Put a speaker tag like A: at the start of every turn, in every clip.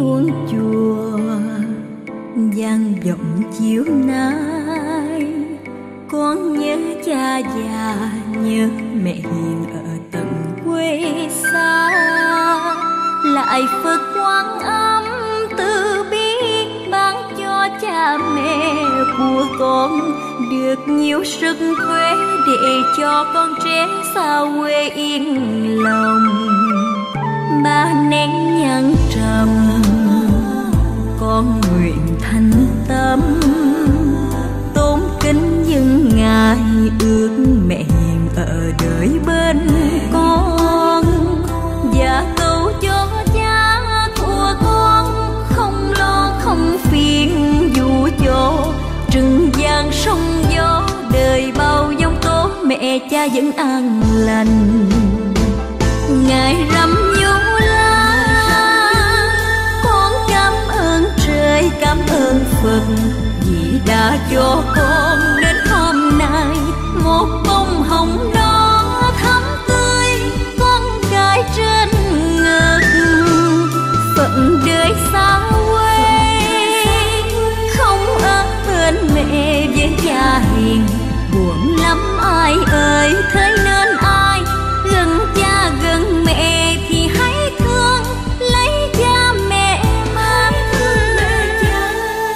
A: chuông chùa vang vọng chiều nay. Con nhớ cha già, nhớ mẹ hiền ở tận quê xa. Lại Phật Quan Âm từ bi ban cho cha mẹ của con được nhiều sức khỏe để cho con trẻ xa quê yên lòng. Ba nén nhang trầm con nguyện thành tâm, tôn kính những ngài ước mẹ hiền ở đời bên con, và cầu cho cha của con không lo không phiền, dù cho trừng gian sóng gió đời bao giông tố, mẹ cha vẫn an lành. Ngài rằm nhô la, con cảm ơn trời cảm ơn Phật vì đã cho con đến hôm nay một bông hồng đỏ thắm tươi, con cái trên ngực. Phận đời xa quê không ở bên mẹ với cha hiền, buồn lắm ai ơi, thế nên ai gần cha gần mẹ thì hãy thương lấy cha mẹ mang thương cha.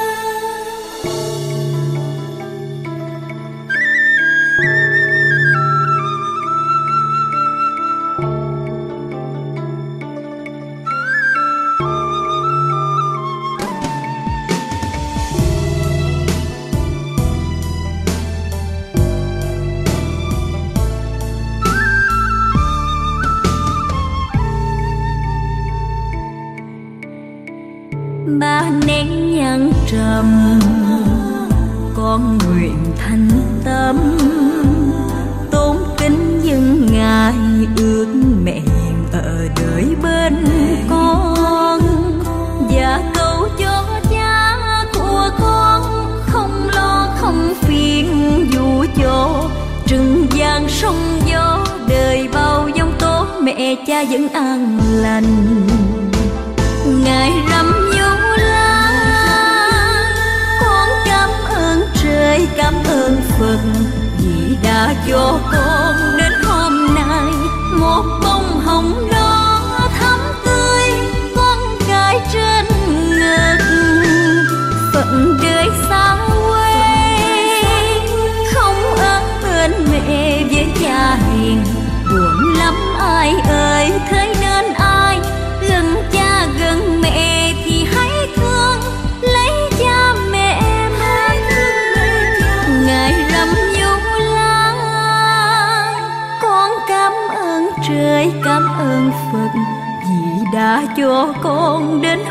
A: Ba nén nhang trầm con nguyện thành tâm, tôn kính những ngài ước mẹ hiền ở đời bên con, và cầu cho cha của con không lo không phiền, dù cho trừng gian sóng gió đời bao giông tố, mẹ cha vẫn an lành. Ngài rằm nhô la, con cảm ơn trời cảm ơn Phật vì đã cho con đến hôm nay một bông hồng đỏ thắm tươi, con cái trên ngực. Phận đời xa quê không ở bên mẹ với cha hiền, buồn lắm ai ơi, thế nên ai gần cha gần mẹ thì hãy thương lấy cha mẹ mang thương. Ngài rằm nhô la, con cảm ơn trời cảm ơn Phật vì đã cho con đến